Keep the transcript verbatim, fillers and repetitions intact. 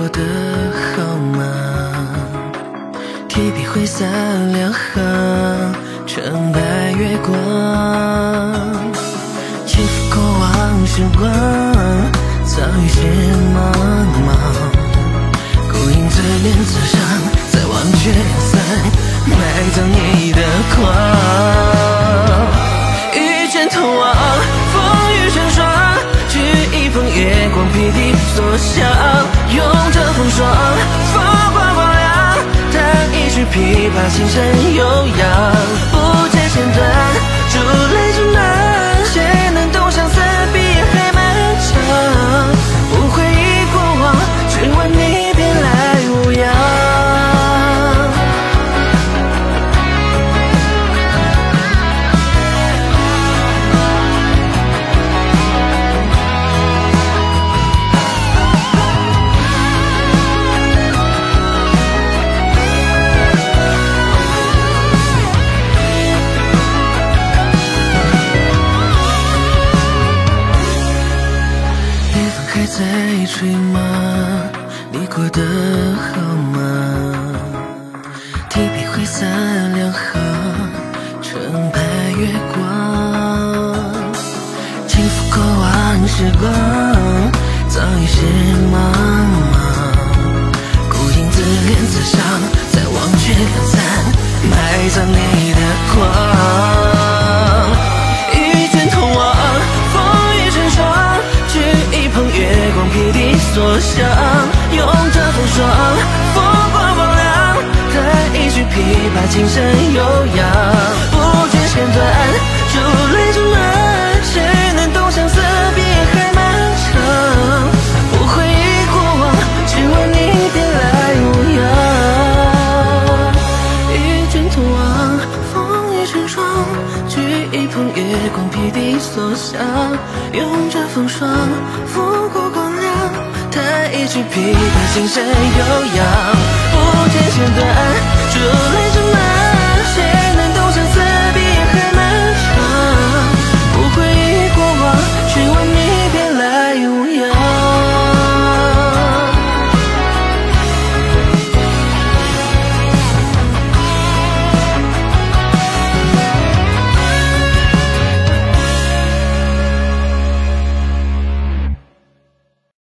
得好吗？提笔挥洒两行纯白月光，轻抚过往时光，早已是茫茫。孤影自怜自伤，在忘却两散，埋葬你的狂。与剑同往，风雨成霜，举一捧月光，披敌所向。拥着风霜，风光光亮，弹一曲琵琶，琴声悠扬。不见弦断，烛泪正满，谁能懂相思比海漫长？不回忆过往，只问你别来无恙。还在吹吗？你过得好吗？提笔挥洒两行纯白月光，轻抚过往时光，早已是茫茫。孤影自怜自伤，在忘却两散，埋葬你的狂。与剑同往，风雨成霜，举一捧月光，披敌所向。拥着风霜，风光光亮，弹一曲琵琶，琴声悠扬。不见弦断，烛泪正满，谁能懂相思比海漫长？不回忆过往，只问你别来无恙。与剑同往，风雨成霜，举一捧月光，披敌所向。拥着风霜，风过光亮，弹一曲琵琶，琴声悠扬。不见弦断，烛泪